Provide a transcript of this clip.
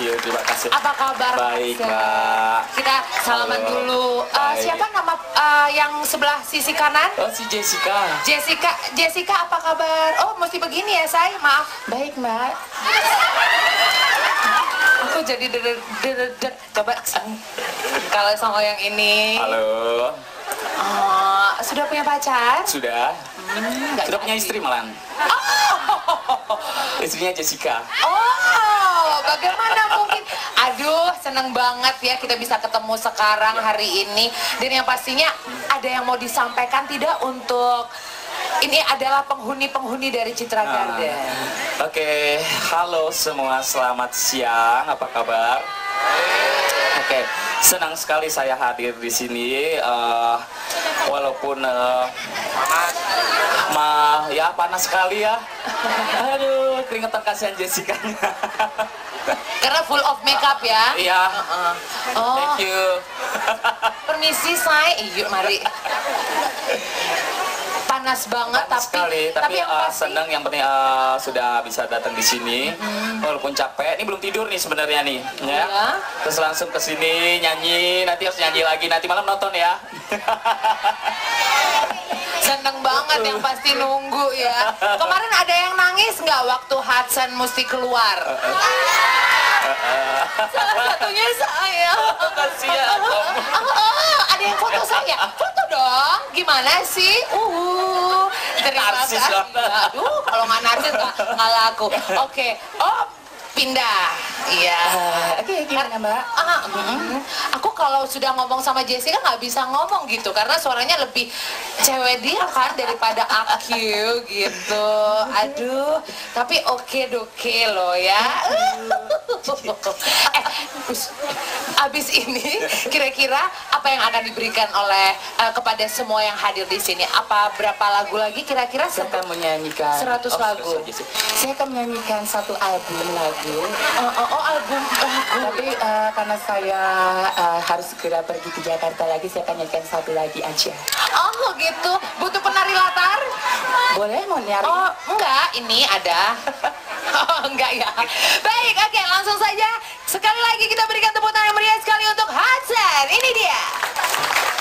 you, terima kasih. Apa kabar? Baik, Mas? Mbak. Kita salaman Halo. dulu. Siapa nama yang sebelah sisi kanan? Oh, si Jessica. Jessica apa kabar? Oh, mesti begini ya, say. Maaf. Baik, Mbak. Aku jadi coba kalau sama yang ini. Halo. Sudah punya pacar? Sudah. Sudah punya istri malah. Istrinya Jessica. Oh, bagaimana mungkin? Aduh, seneng banget ya kita bisa ketemu sekarang hari ini. Dan yang pastinya ada yang mau disampaikan tidak untuk ini adalah penghuni-penghuni dari Citra Garden. Oke, halo semua, selamat siang. Apa kabar? Oke, senang sekali saya hadir di sini. Walaupun ya panas sekali ya. Aduh, keringetan, kasihan Jessica. Karena full of makeup ya. Iya. Oh, Thank you. permisi say. Yuk mari. Panas banget Panas sekali, tapi yang pasti senang, yang penting sudah bisa datang di sini. Walaupun capek, ini belum tidur nih sebenarnya nih, ya. Iya. Terus langsung ke sini nyanyi, nanti harus nyanyi lagi, nanti malam nonton ya. seneng banget yang pasti nunggu ya. Kemarin ada yang nangis nggak waktu Hudson mesti keluar? Salah satunya saya. Kasihan kamu. Ada yang foto saya. Foto dong. Gimana sih? Terima Narsis kasih. dong. Aduh, kalau nggak narsis nggak laku. Oke. Oh, pindah. Iya. Oke, gimana, Mbak? Aku kalau sudah ngomong sama Jessica nggak bisa ngomong gitu karena suaranya lebih cewek dia kan daripada aku gitu. Aduh, tapi oke loh ya. Abis ini kira-kira apa yang akan diberikan oleh kepada semua yang hadir di sini? Apa berapa lagu lagi kira-kira? Saya akan menyanyikan 100 lagu. Saya akan menyanyikan satu album lagu. Album lagu. Tapi karena saya harus segera pergi ke Jakarta lagi, saya akan nyanyikan satu lagi aja. Oh gitu. Butuh penari latar? Boleh mau nyari? Oh enggak, ini ada. Oh enggak ya. Baik, oke, langsung saja. Sekali lagi kita berikan tepuk tangan yang meriah sekali untuk Hudson. Ini dia.